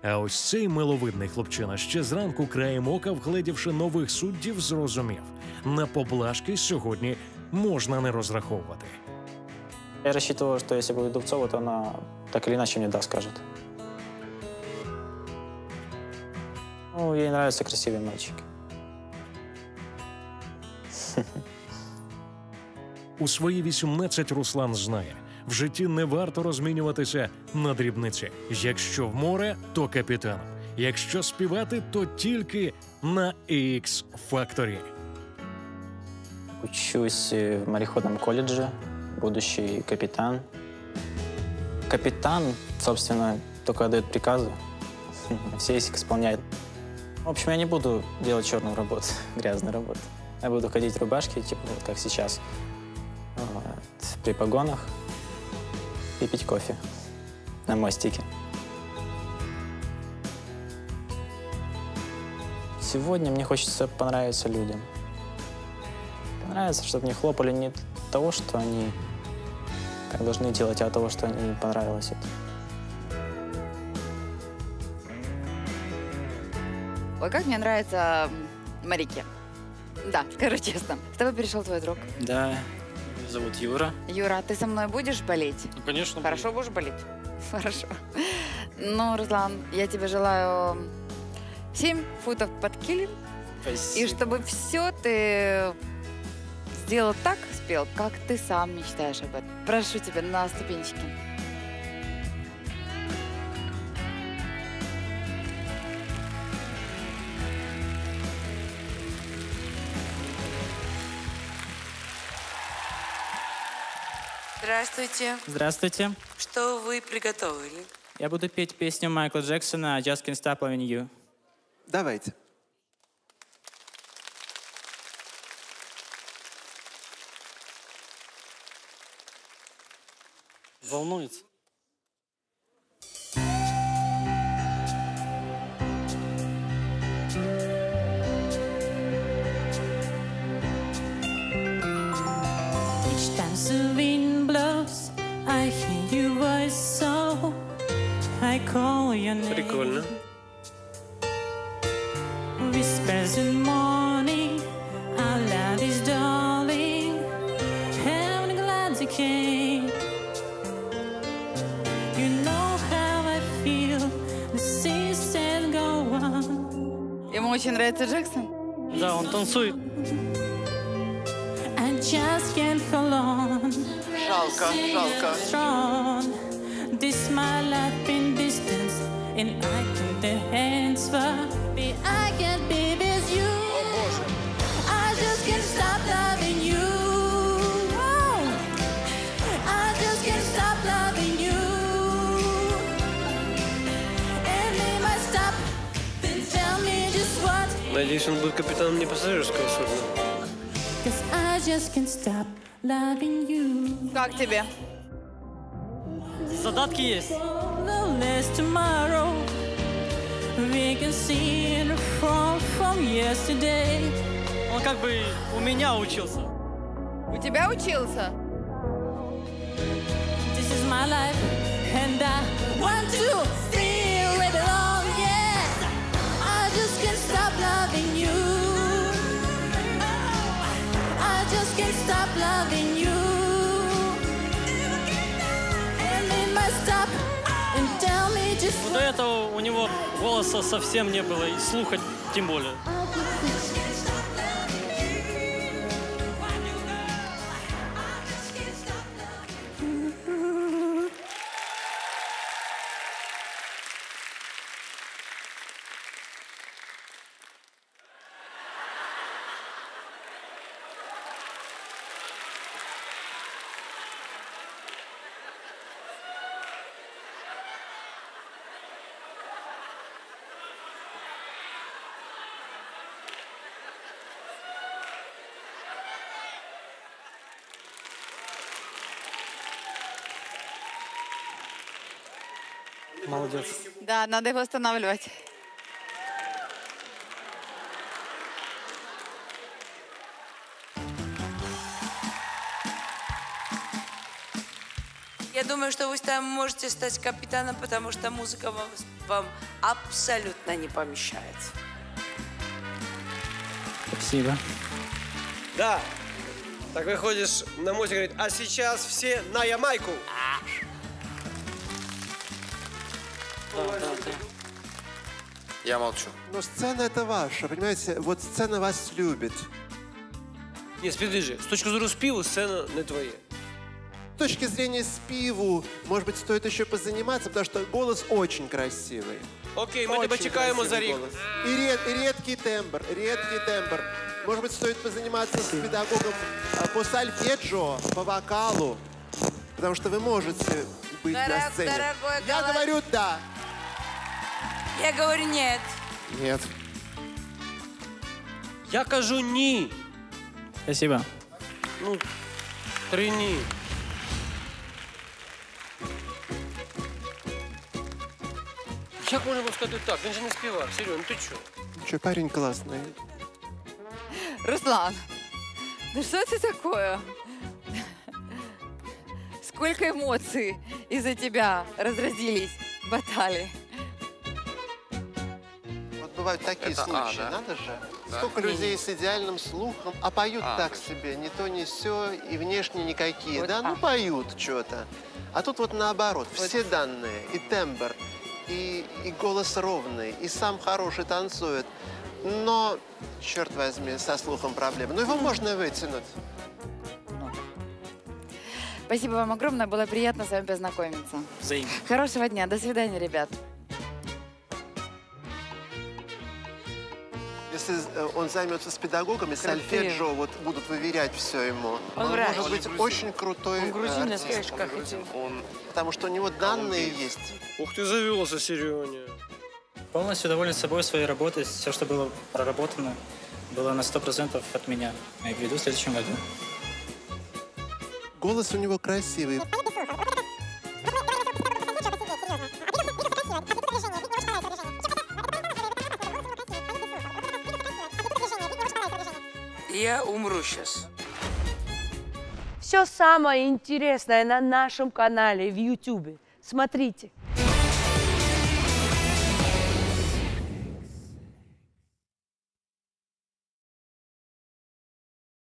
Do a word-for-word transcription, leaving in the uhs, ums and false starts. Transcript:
А ось цей миловидний хлопчина ще зранку краєм ока, вгледівши нових суддів, зрозумів – на поблажки сьогодні можна не розраховувати. Я рассчитывал, что если будет Дубцова, то она так или иначе мне «да» скажет. Ну, ей нравятся красивые мальчики. У свої вісімнадцять Руслан знає – в житті не варто розмінюватися на дрібниці. Якщо в море, то капітаном. Якщо співати, то тільки на Ікс-факторі. Учусь в мореходном колледже, будущий капитан. Капитан, собственно, только отдает приказы, все их исполняет. В общем, я не буду делать черную работу, грязную работу. Я буду ходить в рубашке, типа вот как сейчас, вот, при погонах, и пить кофе на мостике. Сегодня мне хочется понравиться людям. Понравится, чтобы не хлопали не того, что они как должны делать, а того, что им понравилось это. Ой, как мне нравятся моряки. Да, скажу честно. С тобой перешел твой друг. Да, зовут Юра. Юра, ты со мной будешь болеть? Ну, конечно. Хорошо будешь болеть? Хорошо. Ну, Руслан, я тебе желаю семь футов под килем. Спасибо. И чтобы все ты сделал так, спел, как ты сам мечтаешь об этом. Прошу тебя на ступенечки. Здравствуйте. Здравствуйте. Что вы приготовили? Я буду петь песню Майкла Джексона «Just Can't Stop Loving You». Давайте. Волнуется. Each time the wind blows, I hear your voice, so I call your name. Прикольно. Whispers in morning, our love is darling. I'm glad you came. You know how I feel. The sea said go on. Ему очень нравится Джексон. Да, он танцует. I just can't hold on. Жалко, жалко. Strong. This my life in distance, and I can't answer. I can't be with you. I just can't stop loving you. Oh, I just can't stop loving you. And they might stop, then tell me just what. Надеюсь, он будет капитаном не пассажирского судна. Cause I just can't stop loving you. Как тебе? Задатки есть. Less tomorrow. We can see it from, from yesterday. Он как бы у меня учился. У тебя учился? This is my life, and I want to feel it belong. Yeah, I just can't stop loving you. I just can't stop loving you. And they must stop and tell me just До этого у него голоса совсем не было, и слуха тем более. Молодец. Да, надо его останавливать. Я думаю, что вы там можете стать капитаном, потому что музыка вам, вам абсолютно не помешает. Спасибо. Да. Так выходишь на музыку и говорит, а сейчас все на Ямайку. Я молчу. Но сцена это ваша, понимаете? Вот сцена вас любит. Ні, підожди, з точки зору співу сцена не твоя. С точки зрения спиву, может быть, стоит еще позаниматься, потому что голос очень красивый. Окей, ми Очень тебе чекаємо за красивый рік. голос. И, ред, и редкий тембр, редкий тембр. Может быть, стоит позаниматься с педагогом а, по сольфеджио, по вокалу, потому что вы можете быть Дорог- на сцене. дорогой Я голос- говорю да. Я говорю нет. Нет. Я кажу ні. Спасибо. Ну, три ні. Як можна було сказати так? Він же не співав. Серйозно, ну ти чого? Че, парень классный. Руслан, ну что это такое? Сколько эмоций из-за тебя разразились баталии. Вот бывают такие Это А, случаи, да? надо же. Да. Сколько людей с идеальным слухом, а поют А, так точно. себе, ни то, ни сё, и внешне никакие, Вот да? Ну, А. поют что-то. А тут вот наоборот, все данные, и тембр, и, и голос ровный, и сам хороший танцует. Но, черт возьми, со слухом проблемы. Но его можно вытянуть. Спасибо вам огромное, было приятно с вами познакомиться. Взаимно. Хорошего дня, до свидания, ребят. Если э, он займется с педагогами, сольфеджио, вот будут выверять все ему. Он Он врач. может быть очень крутой Он грузин, артист, скажешь, как хотел. Он потому что у него данные есть. Ух ти, завелся, Сереня. Полностью доволен собой, своей работой. Все, что было проработано, было на сто процентов от меня. Я веду в следующем году. Голос у него красивый. Я умру сейчас. Все самое интересное на нашем канале в Ютубе. Смотрите.